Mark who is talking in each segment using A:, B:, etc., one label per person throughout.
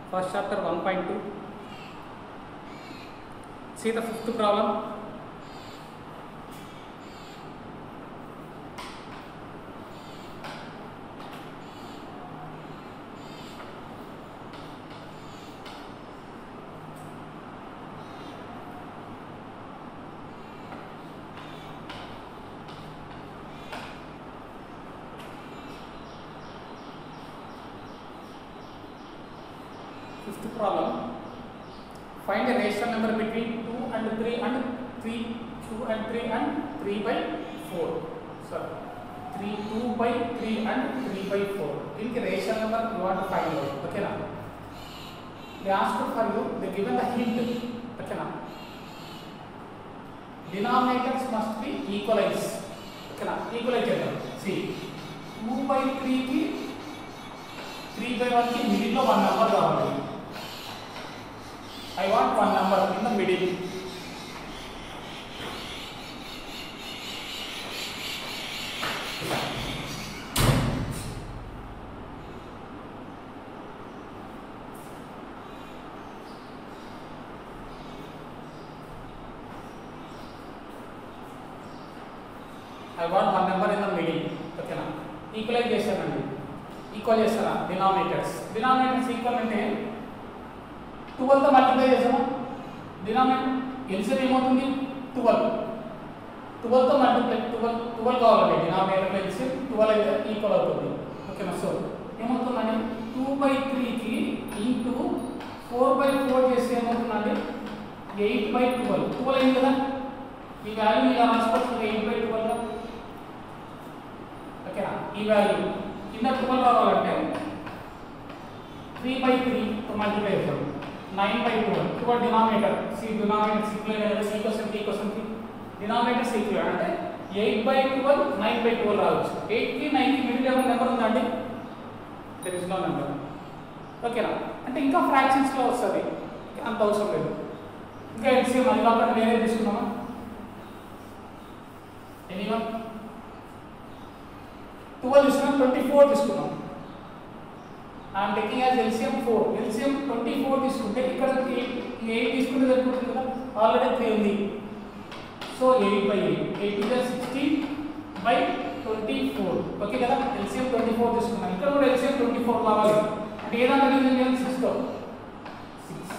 A: First chapter 1.2. See the fifth problem. Fifth problem. Find a rational number between 2 and 3 and 3, 2 and 3 and 3 by 4. Sorry, 3, 2 by 3 and 3 by 4. In the rational number you want to find out. Okay now. They asked for you, they given the hint. Okay now. Denominators must be equalized. Okay now. Equalize. See, 2 by 3 ki 3 by 1 ki middle lo one number kavali. I want one number in the middle. I want one number in the middle. Okay na. Equalization andi. Equalization denominators. Denominators equal ante 12 తో multiply చేసాము. Denominator LCM ఏమవుతుంది 12. 12 తో multiply 12 కావాలి. Denominator LCM 12 అయితే equal అవుతుంది. ఓకేనా. So ఏమవుతుందండి 2/3 కి ఇంటూ 4/4 చేస్తే ఏమవుతుందండి 8/12. 12 అయింది కదా. ఈ వాల్యూ ఇలా రాసుకోవచ్చు 8/12. ఓకేనా. ఈ వాల్యూ కింద 12 రావాలంటే 3/3 తో మల్టిప్లై చేస్తాం. 9/12 toward denominator. See denominator equivalent c equals t denominator c equivalent అంటే 8/12 9/12 రావచ్చు. 8 కి 9 కి మిడిల్ ఏమైనా నెంబర్ ఉందండి? there is no number. ఓకేనా. అంటే ఇంకా ఫ్రాక్షన్స్ లో వస్తుంది, అంత అవసరం లేదు. ఇంకా ఎల్సిఎం మళ్ళీ అక్కడ వేరే తీసుకున్నామా? ఎనీవన్ 12 తీసుకున్నాం, 24 తీసుకున్నాం. I am taking as LCM 4. LCM 24 తీసుకుంటే ఇక్కడ 8 తీసుకుంటే సరిపోతుంది కదా. ఆల్రెడీ 3 ఉంది. సో 8/8. 8 is 16/24. ఓకే కదా. LCM 24 తీసుకున్నాం. ఇక్కడ కూడా LCM 24 కావాలి. అంటే ఏదైనా డివిజన్ 6 తో 6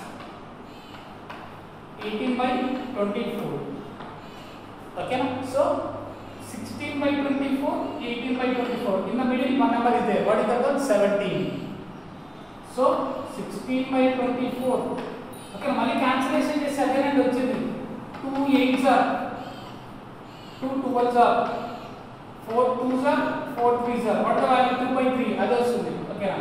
A: 18/24. ఓకేనా. So 16/24, 18/24. In the middle one number is there. What is that? 17. So 16/24. Okay, మళ్ళీ క్యాన్సిలేషన్ చేస్తే అదేనండి వచ్చింది. 2 8s are 2 12s are 4 2s are 4 3s are. What is the value? 2/3 అది వస్తుంది. ఓకేనా.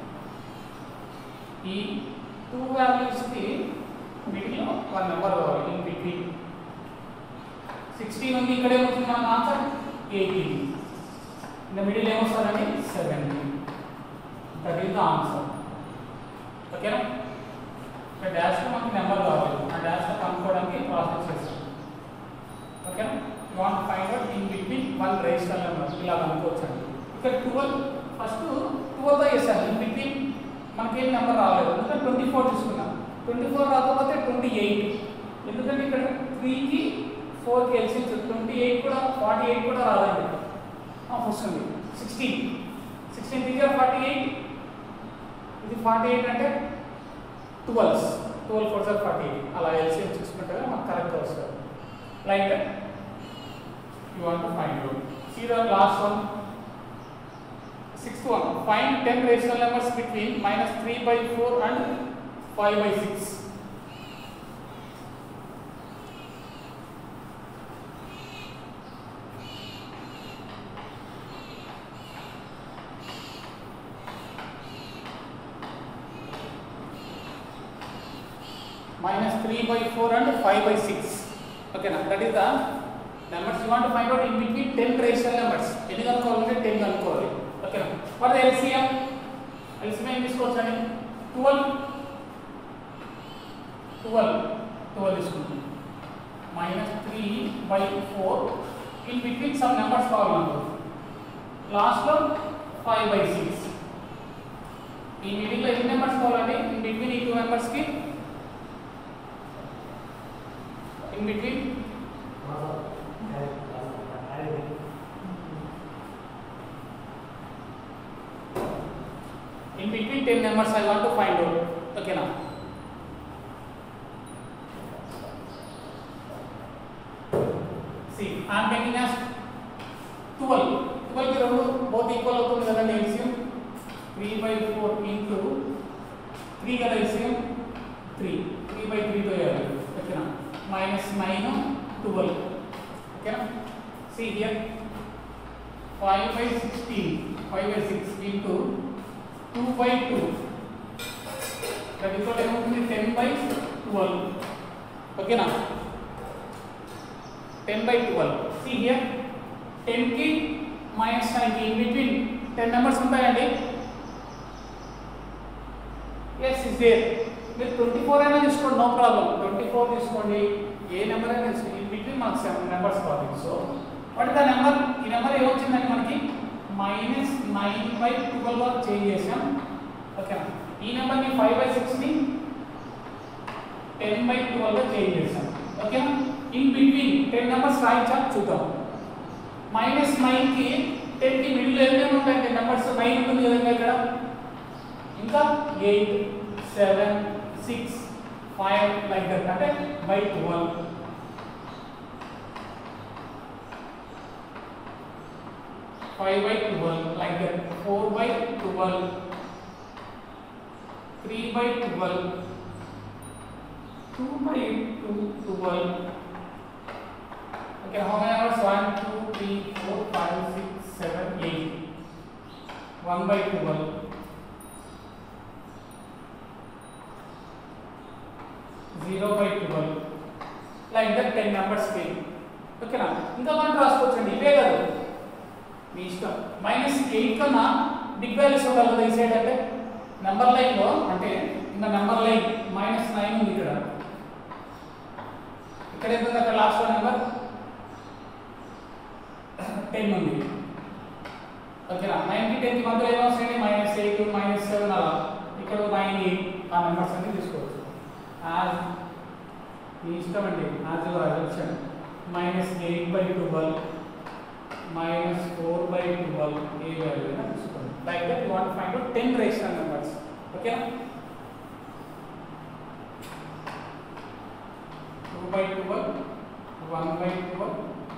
A: ఈ 2 వాల్యూస్ కి మిడిల్ లో వన్ నెంబర్ కావాలి. ఇన్ బిట్వీన్ 16 ఉంది. ఇక్కడ ఏమొస్తుంది మన ఆన్సర్ 18. ఇన్ ద మిడిల్ ఏమొస్తుందండి 17. That is the answer. ఓకేనా. ఇక్కడ డాష్ లో మనకి నెంబర్ కావాలి. ఆ డాష్ లో కనుక్కోవడానికి ప్రాసెస్ చేస్తాం. ఓకేనా. You want to find out in between one rational number ఇలా కనుక్కోవచ్చండి. ఇక్కడ 12 ఫస్ట్ 12 తో చేశాను. ఇన్ బిట్వీన్ మనకి ఏం నెంబర్ రాలేదు. అందుకని 24 తీసుకున్నాం. 24 రాకపోతే 28. ఎందుకంటే ఇక్కడ 3 కి 4 కి ఎల్సిఎం 28 కూడా 48 కూడా రాదండి. వస్తుంది 16 3 48. ఇది 48 అంటే 12 4 are 48. అలా ఎల్సిఎం చూసుకుంటే మనకు కరెక్ట్ వస్తుంది. Like you want to find out. See the last one, sixth one. Find 10 rational numbers between -3/4 and 5/6. -3/4 and 5/6. Okay na. That is the numbers you want to find out in between 10 rational numbers. ఎన్ని కనుక్కోవాలంటే 10 కనుక్కోవాలి. Okay నా. For the LCM ఏం తీసుకోవచ్చండి? 12 తీసుకుంటాం. -3/4 in between some numbers కావాలి. Last లో 5/6. ఈ middle లో ఎన్ని నెంబర్స్ కావాలండి? In between numbers I want to find out. Okay now. See, I am taking as 12. 12 की రెండు both equal అవుతుంది కదండి LCM 3/4 into 3 కదా LCM 3/3 తో చేయాలి. ఓకేనా minus 9 12. ఓకేనా see here 5/16 5/6 into 2/2 that is what ఏమవుతుంది 10/12. ఓకేనా 10/12. see here 10 की minus 9 की in between 10 numbers ఉంటాయండి. yes is there. మీరు 24 అయినా తీసుకోండి, నో ప్రాబ్లం. 24 తీసుకోండి, ఏ నెంబర్ అయినా తీసుకోండి. in between మనకు 7 numbers కావాలి. So what is the number? ఈ నెంబర్ ఏమొచ్చిందండి మనకి -9/12 గా చేంజ్ చేసాం. ఓకేనా ఈ నెంబర్ ని 5/6 ని 10/12 గా చేంజ్ చేసాం. ఓకేనా in between 10 numbers రాయించా చూద్దాం. -9 కి 10 కి మిడిల్ ఎన్ని ఉంటాయండి నెంబర్స్? 9 ఉంటుంది కదండి ఇక్కడ. ఇంకా 8 7 6 5 లైక్ దట్, అంటే by 12. 5/12 like that. 4/12 3/12 2/12. okay, how many numbers? 1 2 3 4 5 6 7 8. 1/12 0/12 like that. 10 numbers came. okay na ఇంకా మనం రాసుకోవచ్చండి, ఇవే కాదు మీ ఇష్టం. -8 కన్నా బిగ్ వాల్యూస్ ఉండాలి కదా ఈ సైడ్. అంటే నెంబర్ లైన్ లో, అంటే ఇంకా నెంబర్ లైన్ -9 ఉంది ఇక్కడ. ఇక్కడ ఎంత ఉంది? అక్కడ లాస్ట్ నెంబర్ 10 ఉంది. ఓకేనా 9 కి 10 కి మధ్యలో ఏమో వస్తాయండి -8 -7 అలా. ఇక్కడ 9 8 ఆ నెంబర్స్ అన్ని తీసుకోవచ్చు. యాజ్ మీ ఇష్టం అండి, యాజ్ యువర్ అజంప్షన్. -8/12 -4/12 ఏ వాల్యూ అయినా తీసుకోండి. Like that you want to find out 10 rational numbers. ఓకేనా 2/12 1/12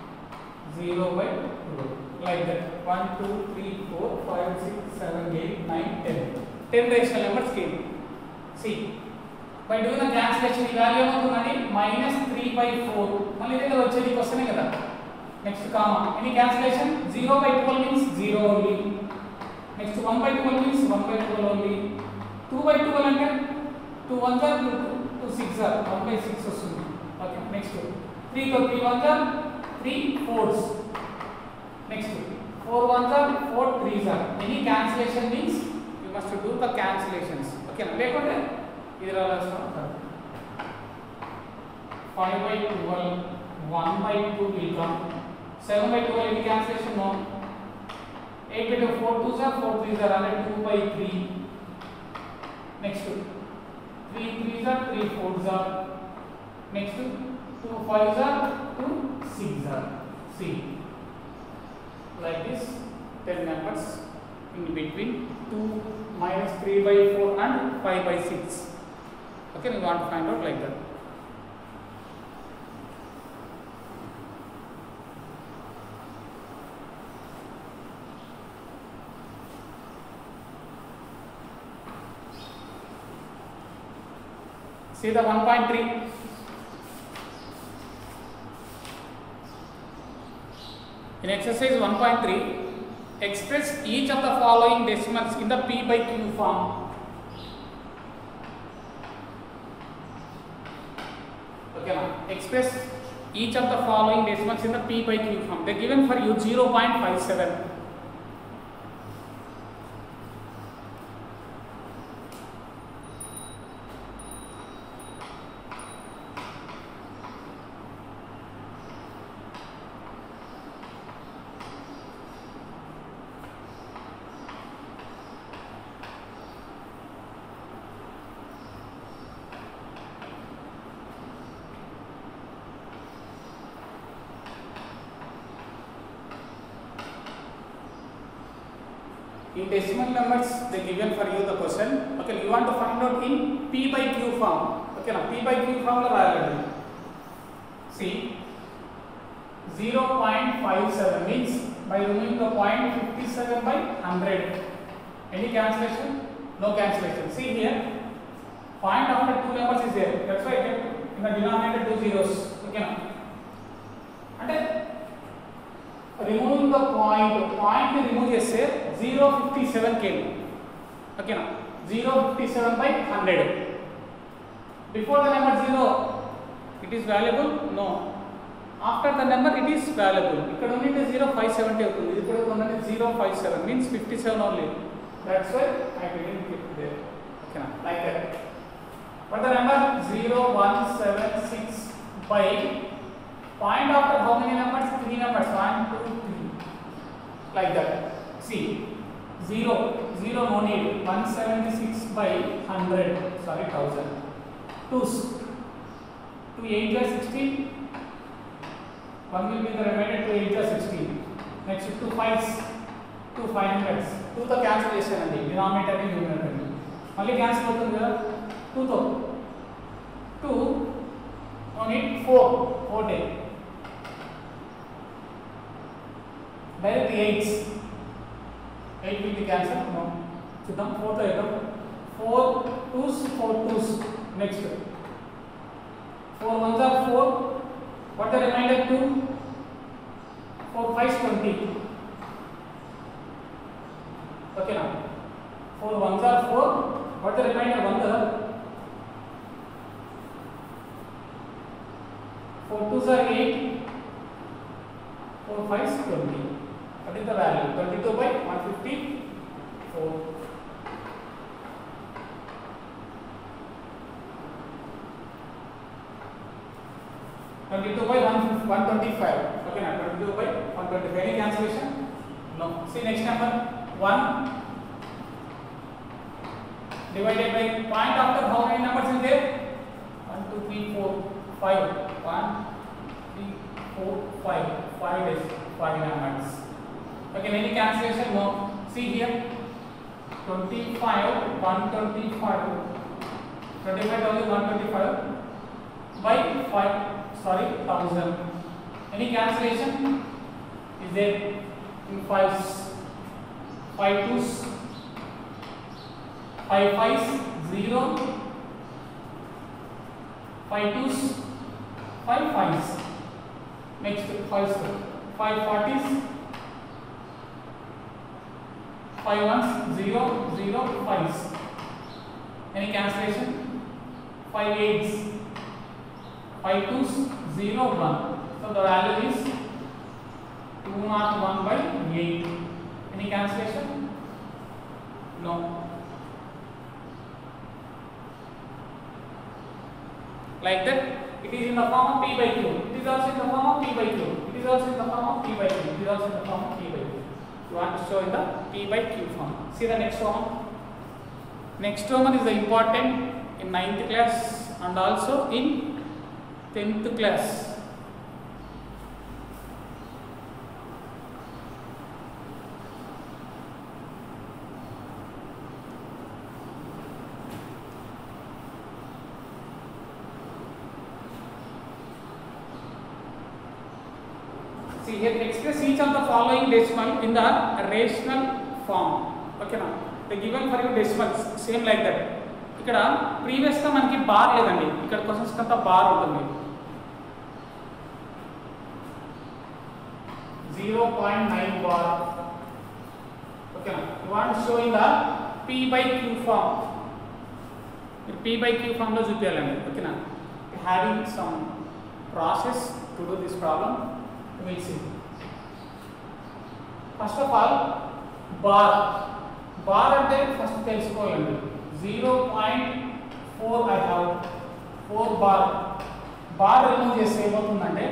A: 0/12 like that. 1 2 3 4 5 6 7 8 9 10 10 rational numbers came. see by doing the cancellation ఈ వాల్యూ ఏమవుతుందండి -3/4. మళ్ళీ ఇదే వచ్చేది క్వశ్చనే కదా. Next comma any cancellation. 0/12 means 0 only. Next 1/12 means 1/12 only. 2/12 అంటే 2 1s are 2 6s are 1/6 వస్తుంది. ఓకే నెక్స్ట్ 3 తో 3 1s are 3 4s. Next 4 1s are 4 3s are. Any cancellation means you must do the cancellations. ఓకే లేకుంటే ఇది రాస్తాం. 5/12 1/2 will come. 7/12 any cancellation? no. 8/2 4 2s are 4 3s are, and 2/3. next 3 3s are 3 4s are. next 2 5s are 2 6s are. see like this 10 numbers in between 2 -3/4 and 5/6. okay we want to find out like that. see the 1.3. in exercise 1.3 express each of the following decimals in the p/q form. okay now express each of the following decimals in the p/q form. they given for you 0.57. In decimal numbers they given for you the question. Okay, you want to find out in P by Q form. Okay, now P by Q form lo rayalandi. See, 0.57 means by removing the point 57 by 100. Any cancellation? No cancellation. See here, point after two numbers is there. That's why I kept in the denominator two zeros. Okay, now. అంటే removing the point ni remove cheste 0.57 came. Okay, now 0.57 by 100. Before the number 0, it is valuable? No. After the number, it is valuable. ఇక్కడ ఉన్నది 0.570 అవుతుంది. ఇక్కడ ఉన్నది 0.57 means 57 only. That's why I didn't keep it there. Okay, now like that. But the number 0176 by point after how many numbers? 3 numbers. 1, 2, 3. Like that. See, 0 no need. 176 by 100. Sorry, 1000. 2s. 2 8 are 16. 1 will be the remainder. 2 8 are 16. Next 2 5s. 2 500s. 2 తో cancel చేశానండి. Denominator ని numerator ని. మళ్ళీ cancel అవుతుంది కదా 2 తో. 2 no need 4 day. Direct 8s. 8 will be cancelled. No. చూద్దాం 4 తో ఏదో 4 2s 4 2s. Next 4 1s are 4. What the remainder? 2. 4 5s 20. Okay, now 4 1s are 4. What the remainder? 1 the 4 2s are 8. 4 5s 20. What is the value? 22 by 154. 22 by 125. Okay, now 22 by 125. Any cancellation? No. See next number 1 divided by point after how many numbers is there? 1 2 3 4 5. 1 3 4 5. 5 is 5 numbers. Okay, any cancellation? No. See here 25 125. 25,125 by 5. Sorry, 1000. Any cancellation? Is there in 5s? 5 2s, 5 5s, 0, 5 2s, 5 5s. Next 5s, 5 40s, 5 1s, 0, 0, 5s. Any cancellation? 5 8s, 5 2s, 0, 1. So the value is 201 by 8. Any cancellation? No. Like that, it is in the form of P by Q. It is also in the form of P by Q. It is also in the form of P by Q. It is also in the form of P by Q. You want to show in the P by Q form. See the next one. Next one is the important in 9th class and also in 10th class. See here, express each of the following decimal in the rational form. Okay, now the given for you decimals same like that. ఇక్కడ previous గా మనకి bar లేదండి, ఇక్కడ questions కంతా bar ఉంటుంది. 0.9 bar. ఓకేనా, you want to show in the P by Q form. మీరు P by Q form లో చూపించాలండి. ఓకేనా, having some process to do this problem. We'll see. First of all, bar అంటే first తెలుసుకోవాలండి. 0.4 I have 4 bar remove చేస్తే ఏమవుతుందంటే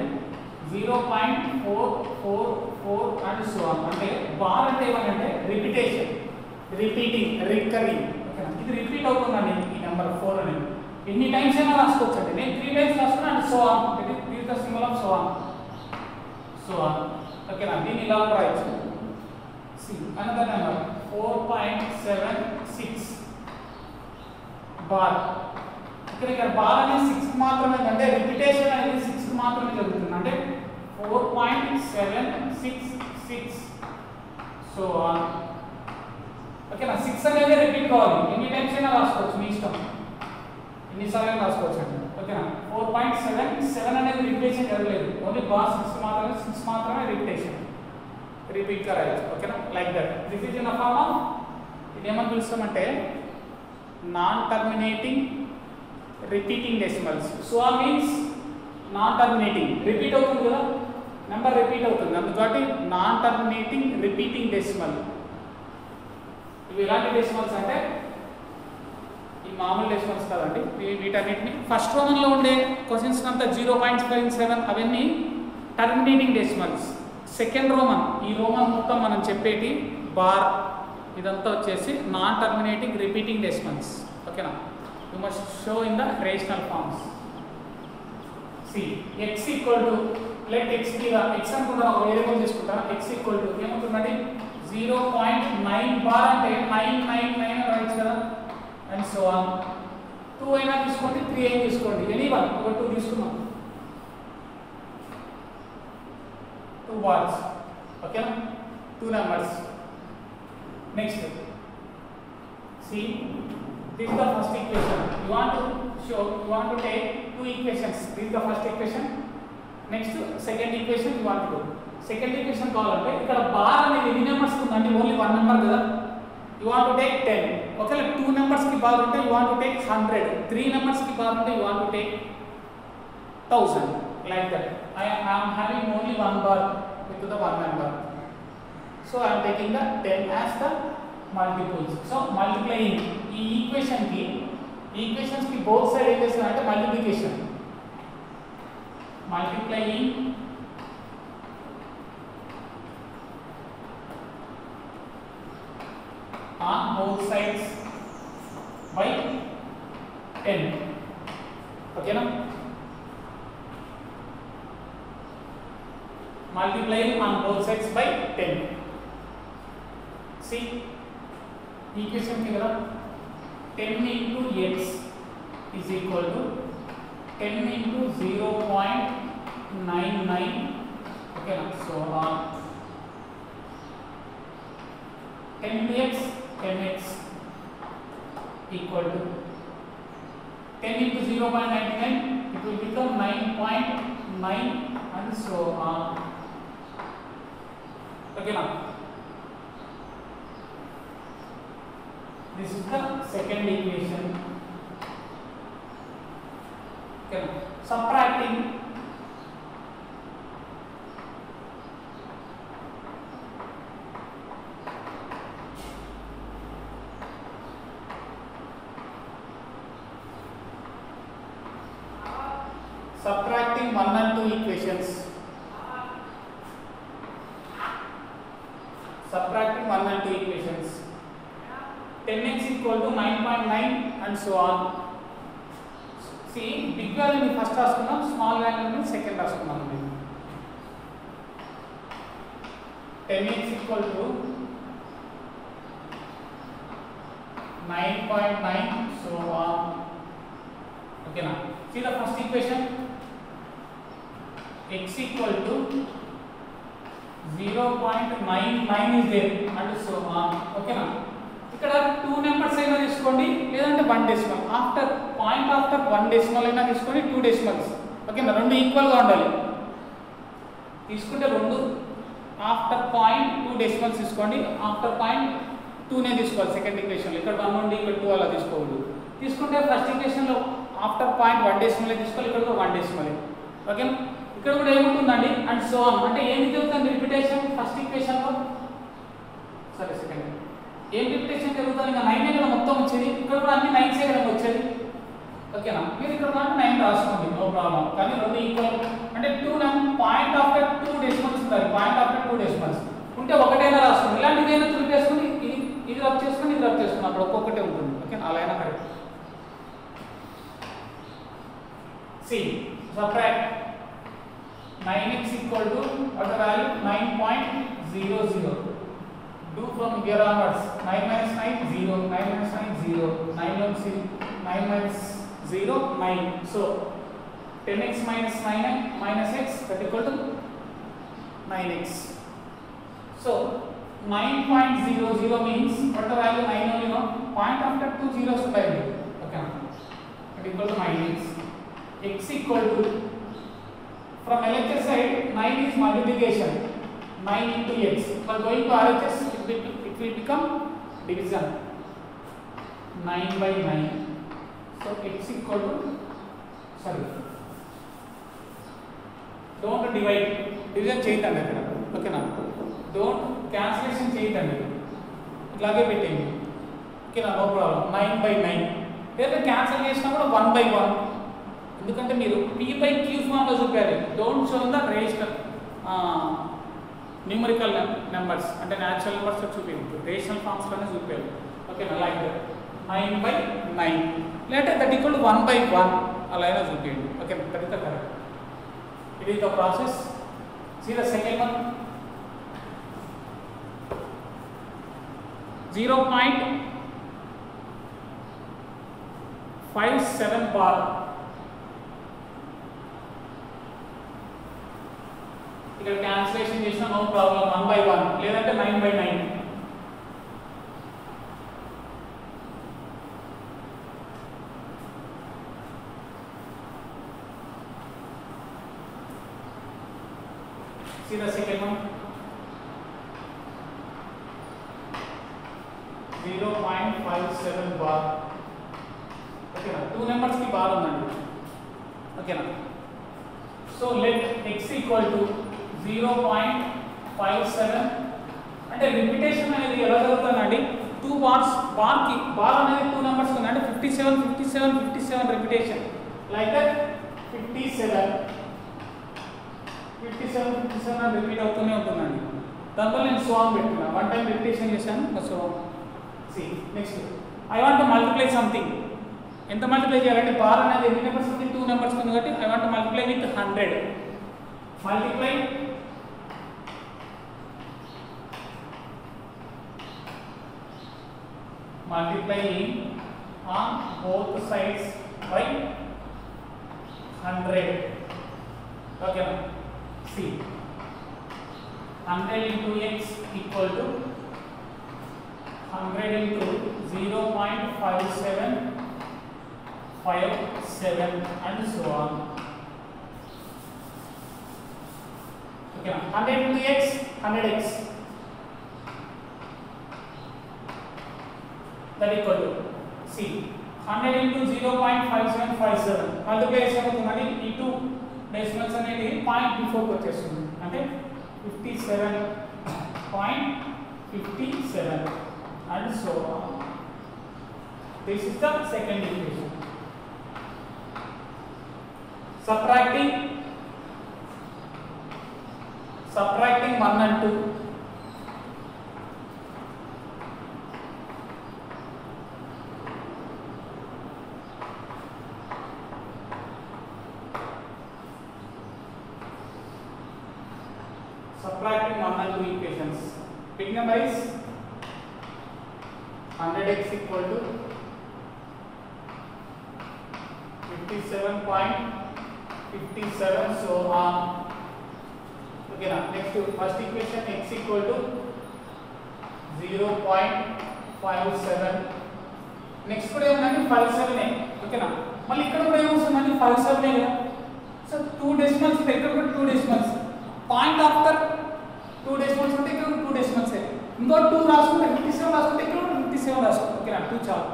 A: 0.444 and so on. అంటే bar అంటే ఏమంటే రిపిటేషన్, రిపీటింగ్, రికరింగ్. ఓకేనా, ఇది రిపీట్ అవుతుందండి ఈ నెంబర్ 4 అనేది. ఎన్ని టైమ్స్ అయినా రాసుకోవచ్చు అండి. నేను 3 టైమ్స్ రాసుకున్నా అండ్ సో ఆన్. ఇది the symbol of so on. ఓకేనా, దీన్ని ఇలా రాయొచ్చు. See another number 4.76. బార్. ఇక్కడ బార్ అనేది 6 మాత్రమే, అంటే రిపిటేషన్ అనేది 6 మాత్రమే జరుగుతుంది, అంటే 4.766 సో ఆన్. ఓకేనా, 6 అనేది రిపీట్ కావాలి, ఎన్ని టైమ్స్ అయినా రాసుకోవచ్చు మీ ఇష్టం, ఎన్నిసార్లు రాసుకోవచ్చు అండి. ఓకేనా, 4.77 అనేది రిపిటేషన్ జరగలేదు, ఓన్లీ బార్ 6 మాత్రమే రిపిటేషన్, రిపీట్ గా రాయొచ్చు. ఓకేనా, like that. This is in the form of, ఇది ఏమని పిలుస్తామంటే non terminating repeating decimals. So means non terminating, repeat అవుతుంది కదా, నెంబర్ రిపీట్ అవుతుంది, అందుకని నాన్ టర్మినేటింగ్ రిపీటింగ్ డెసిమల్. ఇవి ఎలాంటి డెసిమల్స్ అంటే ఈ మామూలు డెసిమల్స్ కాదండి, వీటన్నిటిని ఫస్ట్ రోమన్లో ఉండే క్వశ్చన్స్ అంతా 0.57 అవన్నీ టర్మినేటింగ్ డెసిమల్స్. సెకండ్ రోమన్, ఈ రోమన్ మొత్తం మనం చెప్పేటి బార్ ఇదంతా వచ్చేసి నాన్ టర్మినేటింగ్ రిపీటింగ్ డెసిమల్స్. ఓకేనా, you must show in the rational forms. See x equal to, let x కి x అనుకుంటాను, ఒక వేరియబుల్ తీసుకుంటాను, x ఈక్వల్ టు ఏమవుతుందండి 0.9 బార్ అంటే 999 రాయొచ్చు కదా, అండ్ సో ఆన్. 2 అయినా తీసుకోండి, 3 అయినా తీసుకోండి, ఎనీ వన్, ఒక 2 తీసుకున్నాం, 2 బార్స్. ఓకేనా, 2 numbers. Next see, this is the first equation. You want to take 2 equations. This is the first equation. Next second equation you want to do. Second equation కావాలంటే ఇక్కడ bar అనేది ఎన్ని numbers ఉందండి, only 1 number కదా, you want to take 10. ఒకవేళ 2 numbers కి bar ఉంటే you want to take 100, 3 numbers కి బార్ ఉంటే you want to take 1000, like that. I am having only 1 bar into the 1 number, so I am taking the 10 as the multiples. So multiplying ఈ equations కి both side ఏం చేస్తారంటే multiplication, multiplying on both sides by 10. Okay na, multiplying on both sides by 10. See equation ki kada 10 into x is equal to 10 into 0.99. okay na, so on 10 into x, 10x equal to 10 into 0.99, it will become 9.9 and so on. Okay na, this is the second equation. Okay na, subtracting subtracting 1 and 2 equations, subtracting 1 and 2 equations, 10x equal to 9.9 and so on. See, big value ni first raskunnam, small value ni second raskunnam. 10x equal to 9.9 so on. Okay na, see the first equation, x equal to 0.99 is there and so on. Okay na, ఇక్కడ 2 numbers అయినా తీసుకోండి, లేదంటే 1 decimal, after point after 1 decimal అయినా తీసుకోండి, 2 decimals. ఓకేనా, రెండు ఈక్వల్గా ఉండాలి, తీసుకుంటే రెండు ఆఫ్టర్ పాయింట్ 2 డెసిమల్స్ తీసుకోండి, ఆఫ్టర్ పాయింట్ 2నే తీసుకోవాలి సెకండ్ ఈక్వేషన్లో, ఇక్కడ 1 నుండి ఇక్కడ 2 అలా తీసుకోవద్దు. తీసుకుంటే ఫస్ట్ ఈక్వేషన్లో ఆఫ్టర్ పాయింట్ 1 డెసిమలే తీసుకోవాలి, ఇక్కడ కూడా 1 డెసిమలే. ఓకేనా, ఇక్కడ కూడా ఏముంటుందండి అండ్ సో ఆన్, అంటే ఏమి జరుగుతుంది రిపిటేషన్ ఫస్ట్ ఈక్వేషన్లో, సరే సెకండ్ ఏం రిపిటేషన్ జరుగుతుంది, ఇంకా 9 కదా మొత్తం వచ్చేది, ఇక్కడ కూడా అన్ని 9 కదా వచ్చేది. ఓకేనా, మీరు ఇక్కడ 9 రాసుకోండి, నో ప్రాబ్లం. కానీ రెండు ఈక్వల్ అంటే 2 పాయింట్ ఆఫ్టర్ 2 డెసిమల్స్ ఉంటాయి, పాయింట్ ఆఫ్టర్ 2 డెసిమల్స్ ఉంటే ఒకటైనా రాసుకోండి, ఇలాంటిదైనా తులిపేసుకుని ఇది రబ్ చేసుకుని ఇది రబ్ చేసుకుని అప్పుడు ఒక్కొక్కటే ఉంటుంది. ఓకేనా, అలా అయినా correct. C subtract 9x equal to what the value 9.00. Do from here onwards, 9 minus 9 0, 9 minus 9 0, 9 1 0, 9 minus 0, 9. So 10x minus 9 minus x, that equal to 9x. So 9.00 means what the value 9 only, no? Point after 2 zeros by it. Okay, that equal to 9x. X equal to, from LHS side 9 is multiplication, 9 into x, but going to RHS it will become division, 9 by 9. So x equal to, sorry, don't divide, division చేయొద్దండి అక్కడ, ఓకేనా? Don't cancellation చేయొద్దండి, ఇట్లాగే పెట్టేయండి, ఓకేనా? No problem. 9 by 9 లేదా cancel చేసినా కూడా 1 by 1, ఎందుకంటే మీరు p by q ఫామ్లో చూపారు. Don't show the rational numerical numbers, అంటే న్యాచురల్ నెంబర్స్ చూపించు, రేషనల్ ఫామ్స్లోనే చూపారు, ఓకేనా? లైక్ 9 by 9 లేదా దట్ ఈక్వల్ టు 1 by 1 అలా అయినా చూపించండి, okay? That is the correct. It is the process. See the second one, 0.57 bar. ఇక్కడ క్యాన్సిలేషన్ చేసినా నో ప్రాబ్లం, 1 by 1 లేదంటే 9 by 9. See the second one, 0.57 bar. Okay na, two numbers ki bar unnandi, okay na? So let x equal to 0.57, అంటే repetition అనేది ఎలా జరుగుతుందండి? 2 bars, bar కి bar అనేది 2 numbers ఉంది, అంటే 57 57 57 రిపిటేషన్, లైక్ దట్ 57 57 57 అని రిపీట్ అవుతూనే ఉంటుందండి. దానివల్ల నేను సో అని పెట్టుకున్నా, 1 టైం రిపిటేషన్ చేశాను, so C next I want to multiply something. ఎంత మల్టిప్లై చేయాలంటే బార్ అనేది ఎన్ని నెంబర్స్ ఉంది? 2 నెంబర్స్ ఉంది కాబట్టి I want to multiply with 100. multiplying on both sides by 100. Okay, see, 100 into x equal to 100 into 0.5757 and so on. Okay, 100 into x, 100x, that equal to, see, 100 into 0.5757 multiplication అవుతుంది, ఈ 2 decimals అనేది point before వచ్చేస్తుంది, అంటే 57.57 and so on. This is the second equation. Subtracting 1 and 2. Subtracting 1 and 2 equations. Big number is 100x equal to 57.57, so on. Okay, now next first equation, x equal to 0.57. next కూడా ఏమన్నా 57 ఓకేనా? మళ్ళీ ఇక్కడ కూడా ఏమొస్తుందండి? 57 కదా. So 2 decimals ఉంటాయి, ఇక్కడ కూడా 2 డెసిమల్స్, పాయింట్ ఆఫ్టర్ 2 డెసిమల్స్ ఉంటే ఇక్కడ 2 డెసిమల్స్, ఇంకో 2 రాసుకుంటే 57 రాసుకుంటే ఇక్కడ 57 రాసుకుంటే, ఓకేనా? 2 చాలు.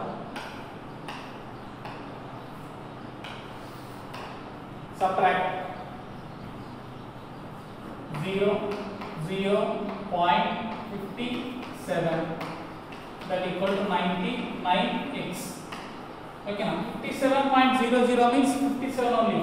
A: Subtract 0.57, that equal to 99x. Okay, now 57.00 means 57 only.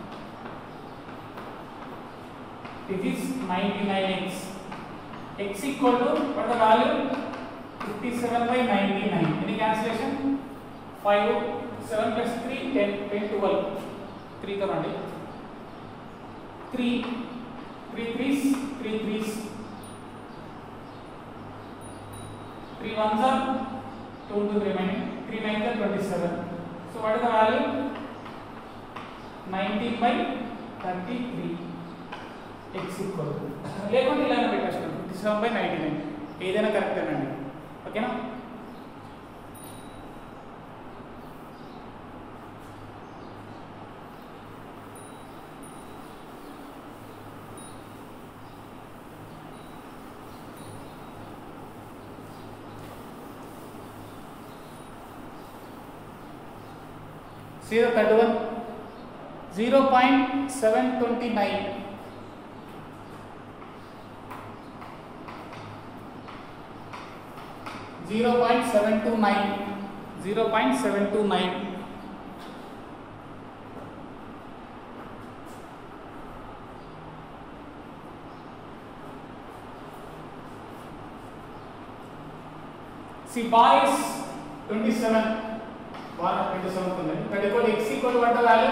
A: This is 99x. X equal to, what the value? 57 by 99. Any cancellation? 5, 7 plus 3, 10, 10, 12. 3 thousand. 3 threes, 3 threes. 3 ones are 2 to the remaining. 3 9s are 27. So what is the value? 19/33 x equal to లేకుంటే ఇలా పెట్టేస్తాం 57/99 ఏదైనా correct అనండి ఓకేనా. See the third one, 0.729. See, bar is 27. Bar 27. But equal x equal to what the value?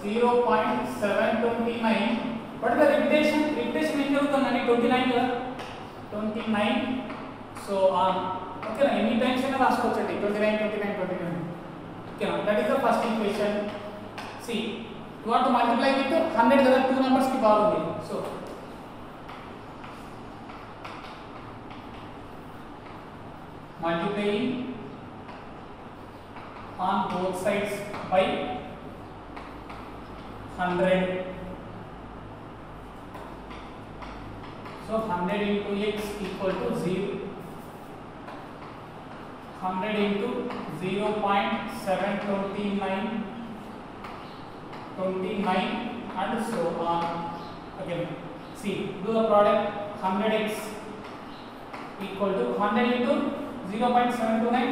A: 0.729. What is the repetition? Repetition is 29. 29. So okay, any times you can ask 29. Okay, that is the first equation. See, you want to multiply with 100 other two numbers ki power only. So multiplying on both sides by 100. So 100 into x equal to 0. 100 into 0.729 and so on. Again, see, do the product. 100x equal to 100 into 0.729,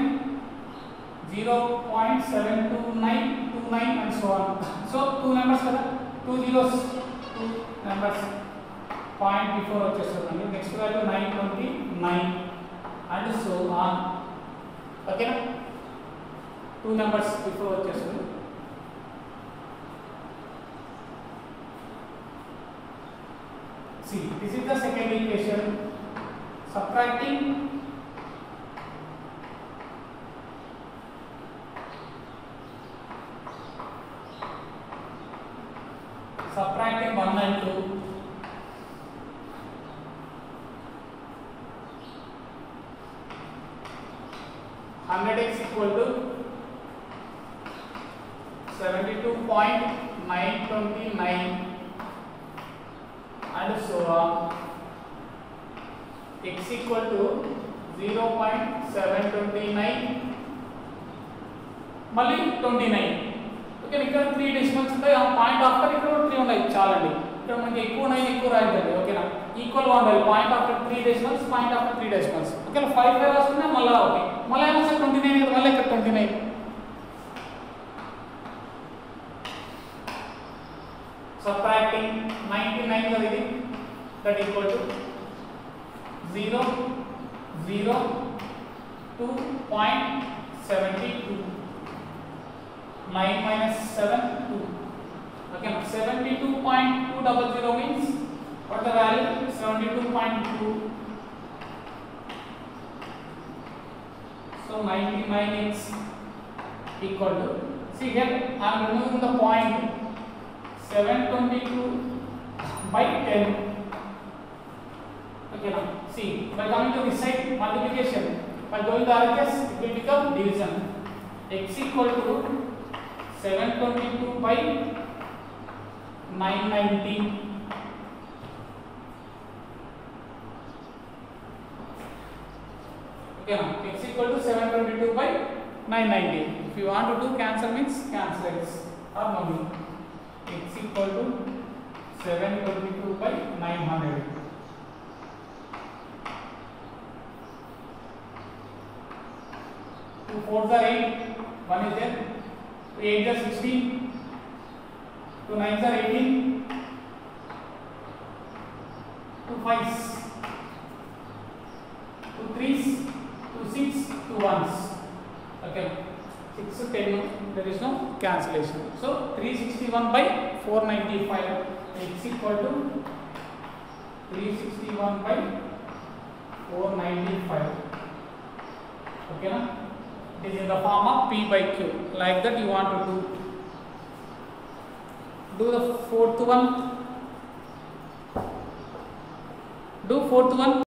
A: 0.72929 and so on. So two numbers kada, two zeros, two numbers. Point before వచ్చేస్తుంది. Next value 929 and so on. Okay, two numbers before వచ్చేస్తుంది. See, this is the second equation. Subtracting subtracting 1 and 2. $100x equal to 72.929 and so on. X equal to 0.729 మళ్ళీ 29. Okay, ఇక్కడ 3 decimals ఉంటాయి. ఆ point after ఇక్కడ 3 ఉన్నాయి. చాలండి, ఇక్కడ మనకి ఎక్కువ ఉన్నాయి, ఎక్కువ రాయదండి. ఓకేనా, ఈక్వల్ గా ఉండాలి. Point after 3 decimals, point after 3 decimals. Okay, 5 రాసుకున్నా మళ్ళీ ఓకే, మళ్ళీ ఏమో 29 కదా, మళ్ళీ ఇక్కడ 29. Subtracting 99 కదా ఇది, that equal to 0 0 2.72. 9 minus 7 2. Okay, 72.200 means what the value? 72.2. So 99x equal to, see here I am removing the point, 722 by 10. Okay, now see, by coming to this side, multiplication, by going to RHS it will become division. X equal to 722 by 990. Okay, now x equal to 722 by 990. If you want to do cancel means cancel x or no mean. X equal to 722 by 900. 2 4s are 8, 1 is there. 2 8s are 16, 2 9s are 18, 2 5s, 2 3s, 2 6, 2 1s. Okay, 6 to 10, there is no cancellation. So 361 by 495. X equal to 361 by 495. Okay, na? It is in the form of P by Q. Like that you want to do. Do the fourth one. Do fourth one.